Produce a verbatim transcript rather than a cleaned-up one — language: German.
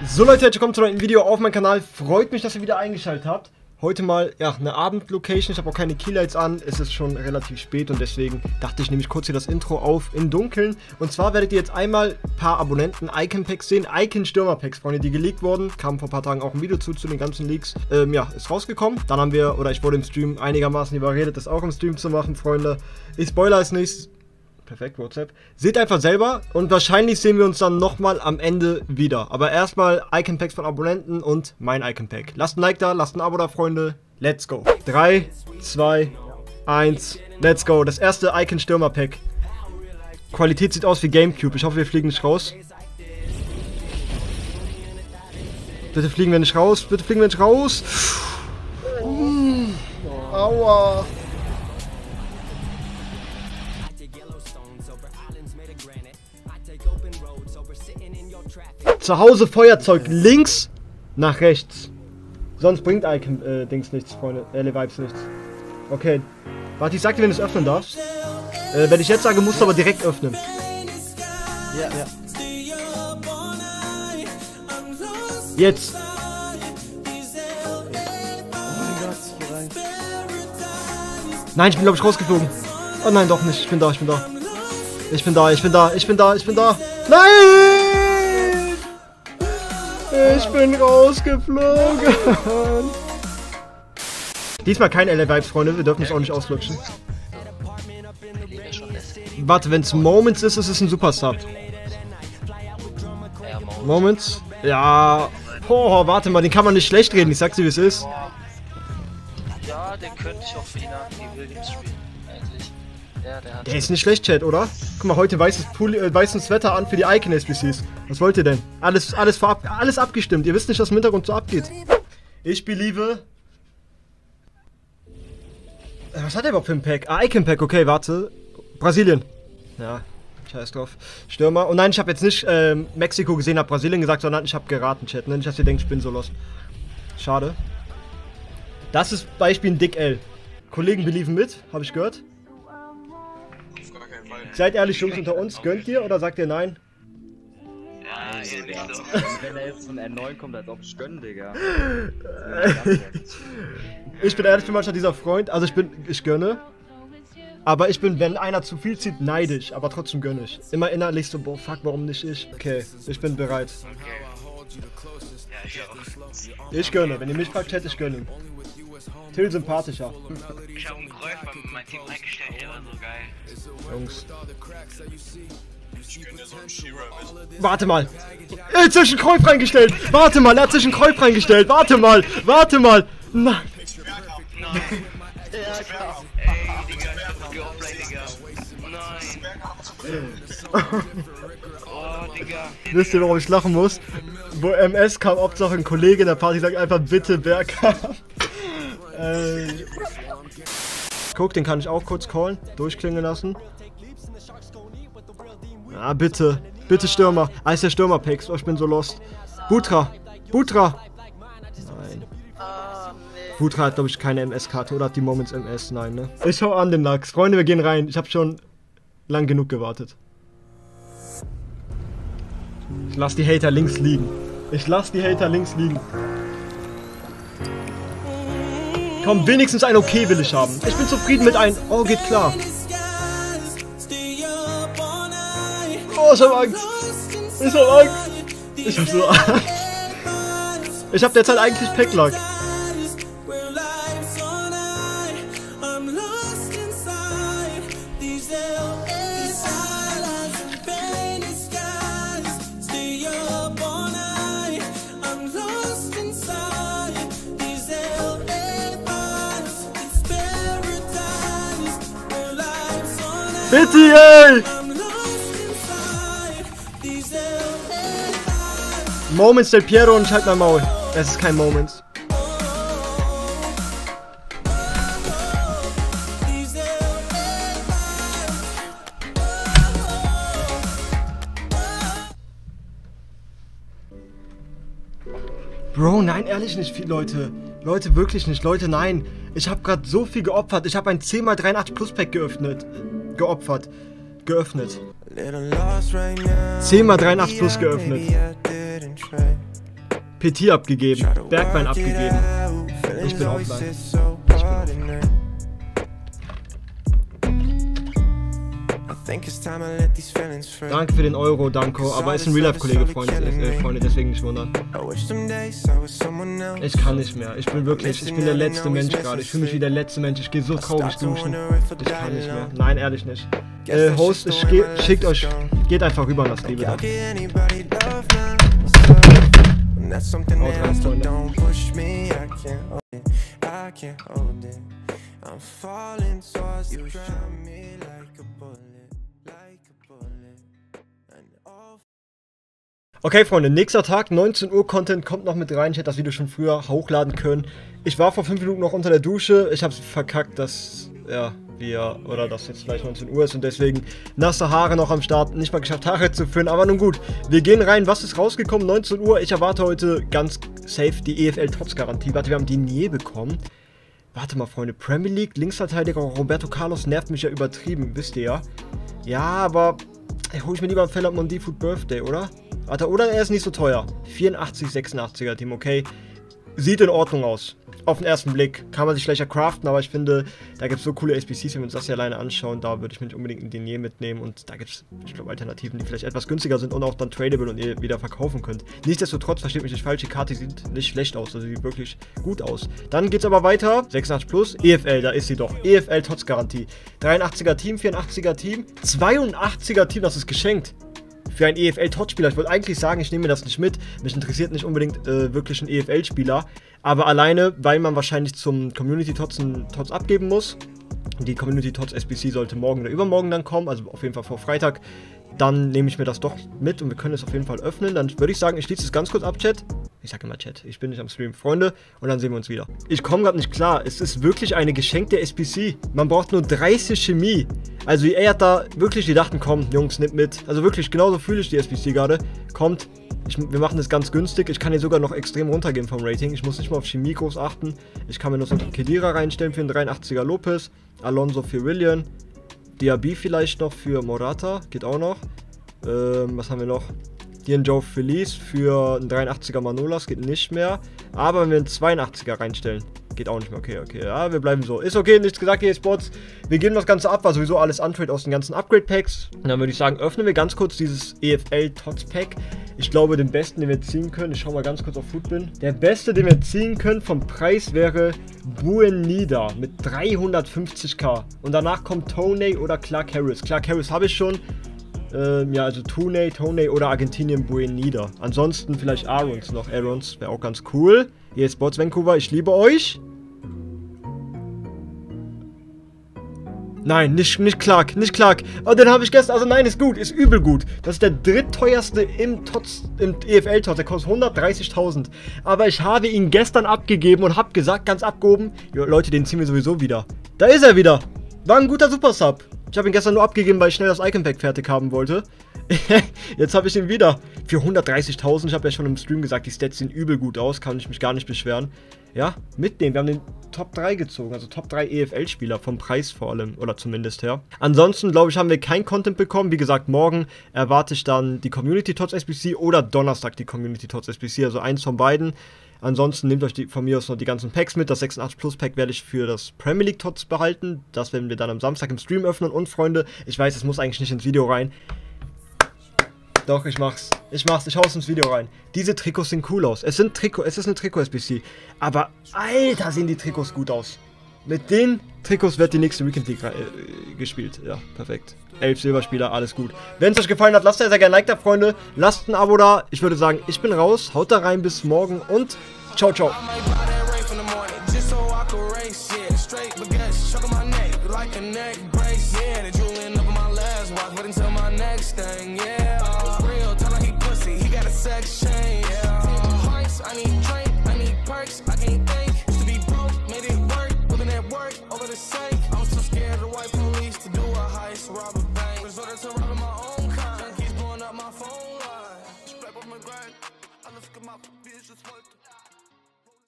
So Leute, herzlich willkommen zu einem neuen Video auf meinem Kanal. Freut mich, dass ihr wieder eingeschaltet habt. Heute mal, ja, eine Abendlocation. Ich habe auch keine Keylights an. Es ist schon relativ spät und deswegen dachte ich, nehme ich kurz hier das Intro auf im Dunkeln. Und zwar werdet ihr jetzt einmal ein paar Abonnenten Icon Packs sehen. Icon Stürmer Packs, Freunde, die geleakt wurden. Kam vor ein paar Tagen auch ein Video zu, zu den ganzen Leaks. Ähm, ja, ist rausgekommen. Dann haben wir, oder ich wurde im Stream einigermaßen überredet, das auch im Stream zu machen, Freunde. Ich spoiler es nicht. Perfekt, WhatsApp. Seht einfach selber und wahrscheinlich sehen wir uns dann nochmal am Ende wieder. Aber erstmal Icon Packs von Abonnenten und mein Icon Pack. Lasst ein Like da, lasst ein Abo da, Freunde. Let's go. drei, zwei, eins, let's go. Das erste Icon Stürmer Pack. Qualität sieht aus wie Gamecube. Ich hoffe, wir fliegen nicht raus. Bitte fliegen wir nicht raus. Bitte fliegen wir nicht raus. Mm. Aua. Zu Hause Feuerzeug links nach rechts. Sonst bringt Icon äh, Dings nichts, Freunde. L A Vibes nichts. Okay. Warte, ich sag dir, wenn du es öffnen darfst. Äh, wenn ich jetzt sage, musst du aber direkt öffnen. Ja, ja. Jetzt. Nein, ich bin glaube ich rausgeflogen. Oh nein, doch nicht. Ich bin da, ich bin da. Ich bin da, ich bin da, ich bin da, ich bin da. Nein! Ich bin rausgeflogen. Diesmal kein L A Vibes, Freunde. Wir dürfen es auch nicht auslutschen. Warte, wenn es Moments ist, ist es ein Super Sub. Moments? Ja. Oh, warte mal, den kann man nicht schlecht reden. Ich sag's dir, wie es ist. Ja, den könnte ich auch für die Navi Williams spielen. Eigentlich. Ja, der hat. Der ist nicht schlecht, Chat, oder? Guck mal, heute weißes, Pulli, äh, weißes Wetter an für die Icon S B Cs. Was wollt ihr denn? Alles, alles, vorab, alles abgestimmt. Ihr wisst nicht, was im Hintergrund so abgeht. Ich believe. Was hat der überhaupt für ein Pack? Ah, Icon Pack, okay, warte. Brasilien. Ja, scheiß drauf. Stürmer. Und nein, ich habe jetzt nicht äh, Mexiko gesehen, habe Brasilien gesagt, sondern ich habe geraten, Chat. Nicht, dass ihr denkt, ich bin so lost. Schade. Das ist Beispiel ein Dick L. Kollegen believen mit, habe ich gehört. Seid ehrlich, Jungs unter uns, gönnt ihr oder sagt ihr nein? Ja, also, ja. So. Wenn er jetzt von R neun kommt, als ob ich gönn, Digga. Ich bin ehrlich, bin manchmal dieser Freund, also ich bin, ich gönne. Aber ich bin, wenn einer zu viel zieht, neidisch, aber trotzdem gönne ich. Immer innerlich so, boah, fuck, warum nicht ich? Okay, ich bin bereit. Ich gönne, wenn ihr mich fragt, hätte ich gönne. Till sympathischer. Ich habe einen Käufer mit meinem Team eingestellt, der war so geil. Jungs. Warte mal. Er hat sich einen Kreuz reingestellt. Warte mal, er hat sich einen Kreuz reingestellt. Warte mal, warte mal. Nein. Ey, Digga, ich hab geoffline, Digga. Nein. Oh, Digga. Wisst ihr, warum ich lachen muss? Wo M S kam, Hauptsache ein Kollege in der Party sagt einfach bitte Bergkampf. äh. Guck, den kann ich auch kurz callen, durchklingen lassen. Ah, bitte. Bitte Stürmer. Ah, ist der Stürmer-Packs. Oh, ich bin so lost. Butra. Butra. Nein. Butra hat, glaube ich, keine M S-Karte. Oder hat die Moments M S? Nein, ne? Ich schau an den Lachs. Freunde, wir gehen rein. Ich habe schon lang genug gewartet. Ich lass die Hater links liegen. Ich lass die Hater links liegen. Komm, wenigstens ein Okay will ich haben. Ich bin zufrieden mit einem. Oh, geht klar. Oh, ich hab Angst. Ich hab Angst. Ich hab so Angst. Ich hab derzeit eigentlich Packluck. Bitte, ey! Moments Del Piero und ich halt mein Maul. Es ist kein Moments. Bro, nein, ehrlich nicht viel, Leute. Leute, wirklich nicht. Leute, nein. Ich habe gerade so viel geopfert. Ich habe ein zehn mal dreiundachtzig Plus Pack geöffnet. Geopfert. Geöffnet. zehn mal dreiundachtzig Plus geöffnet. P T abgegeben, Bergbein abgegeben. Ich bin offline. Ich bin offline. Danke für den Euro, Danko, aber ist ein Real-Life-Kollege, Freunde, äh, Freunde, deswegen nicht wundern. Ich kann nicht mehr, ich bin wirklich, ich bin der letzte Mensch gerade, ich fühle mich wie der letzte Mensch, ich gehe so traurig duschen, ich kann nicht mehr, nein, ehrlich nicht. Äh, Host, ich ge schickt euch, geht einfach rüber und lasst Liebe da. Haut rein, Freunde. Okay, Freunde, nächster Tag, neunzehn Uhr Content, kommt noch mit rein. Ich hätte das Video schon früher hochladen können. Ich war vor fünf Minuten noch unter der Dusche. Ich habe verkackt, dass, ja, wir, oder dass jetzt gleich neunzehn Uhr ist und deswegen nasse Haare noch am Start. Nicht mal geschafft, Haare zu führen, aber nun gut. Wir gehen rein. Was ist rausgekommen? neunzehn Uhr. Ich erwarte heute ganz safe die E F L-Tots-Garantie. Warte, wir haben die nie bekommen. Warte mal, Freunde. Premier League, Linksverteidiger Roberto Carlos nervt mich ja übertrieben, wisst ihr ja. Ja, aber hole ich mir lieber einen Fell Mondi Food Birthday, oder? Warte, oder er ist nicht so teuer. vierundachtzig, sechsundachtziger Team, okay. Sieht in Ordnung aus. Auf den ersten Blick kann man sich schlechter craften, aber ich finde, da gibt es so coole S B Cs, wenn wir uns das hier alleine anschauen, da würde ich mir nicht unbedingt einen Denier mitnehmen und da gibt es, ich glaube, Alternativen, die vielleicht etwas günstiger sind und auch dann tradable und ihr wieder verkaufen könnt. Nichtsdestotrotz, versteht mich nicht falsch, die Karte sieht nicht schlecht aus, also sieht wirklich gut aus. Dann geht es aber weiter, sechsundachtzig plus, E F L, da ist sie doch, E F L-Tots-Garantie. dreiundachtziger Team, vierundachtziger Team, zweiundachtziger Team, das ist geschenkt. Für einen E F L-Tots-Spieler. Ich wollte eigentlich sagen, ich nehme mir das nicht mit. Mich interessiert nicht unbedingt äh, wirklich ein E F L-Spieler. Aber alleine, weil man wahrscheinlich zum Community-Tots einen Tots abgeben muss. Die Community-Tots S B C sollte morgen oder übermorgen dann kommen. Also auf jeden Fall vor Freitag. Dann nehme ich mir das doch mit und wir können es auf jeden Fall öffnen. Dann würde ich sagen, ich schließe es ganz kurz ab, Chat. Ich sage immer Chat, ich bin nicht am Stream, Freunde. Und dann sehen wir uns wieder. Ich komme gerade nicht klar. Es ist wirklich eine geschenkte S B C. Man braucht nur dreißig Chemie. Also E A hat da wirklich, die dachten, komm, Jungs, nimmt mit. Also wirklich, genauso fühle ich die S B C gerade. Kommt, ich, wir machen das ganz günstig. Ich kann hier sogar noch extrem runtergehen vom Rating. Ich muss nicht mal auf Chemie groß achten. Ich kann mir noch so einen Kedira reinstellen für einen dreiundachtziger Lopez. Alonso für Willian. Diaby vielleicht noch für Morata, geht auch noch. Ähm, was haben wir noch? Hier ein Joe Felice für einen dreiundachtziger Manolas, geht nicht mehr. Aber wenn wir einen zweiundachtziger reinstellen, geht auch nicht mehr. Okay, okay, ja, wir bleiben so. Ist okay, nichts gesagt, E A Sports. Wir geben das Ganze ab, war sowieso alles Untrade aus den ganzen Upgrade-Packs. Und dann würde ich sagen, öffnen wir ganz kurz dieses E F L-Tots-Pack. Ich glaube, den besten, den wir ziehen können, ich schaue mal ganz kurz auf Footbin. Der beste, den wir ziehen können vom Preis wäre Buenida mit dreihundertfünfzig k. Und danach kommt Toney oder Clark Harris. Clark Harris habe ich schon. Ähm, ja, also Toney, Toney oder Argentinien Buenida. Ansonsten vielleicht Aarons noch. Aarons wäre auch ganz cool. E A Sports Vancouver, ich liebe euch. Nein, nicht, nicht Clark, nicht Clark. Oh, den habe ich gestern, also nein, ist gut, ist übel gut. Das ist der drittteuerste im, Tots, im E F L-Tots, der kostet hundertdreißigtausend. Aber ich habe ihn gestern abgegeben und habe gesagt, ganz abgehoben, jo, Leute, den ziehen wir sowieso wieder. Da ist er wieder. War ein guter Super-Sub. Ich habe ihn gestern nur abgegeben, weil ich schnell das Icon-Pack fertig haben wollte. Jetzt habe ich ihn wieder. Für hundertdreißigtausend, ich habe ja schon im Stream gesagt, die Stats sehen übel gut aus, kann ich mich gar nicht beschweren. Ja, mitnehmen. Wir haben den Top drei gezogen, also Top drei E F L-Spieler, vom Preis vor allem, oder zumindest her. Ansonsten, glaube ich, haben wir kein Content bekommen. Wie gesagt, morgen erwarte ich dann die Community-Tots S B C oder Donnerstag die Community-Tots S B C, also eins von beiden. Ansonsten nehmt euch die, von mir aus noch die ganzen Packs mit. Das sechsundachtzig plus Pack werde ich für das Premier League Tots behalten. Das werden wir dann am Samstag im Stream öffnen. Und Freunde, ich weiß, es muss eigentlich nicht ins Video rein. Doch, ich mach's. Ich mach's. Ich hau's ins Video rein. Diese Trikots sehen cool aus. Es sind Trikot, es ist eine Trikot-S B C. Aber, Alter, sehen die Trikots gut aus. Mit den Trikots wird die nächste Weekend League äh, gespielt. Ja, perfekt. Elf Silberspieler, alles gut. Wenn es euch gefallen hat, lasst sehr, sehr gerne ein Like da, Freunde. Lasst ein Abo da. Ich würde sagen, ich bin raus. Haut da rein, bis morgen und ciao, ciao. Sex chain, yeah. I need drink.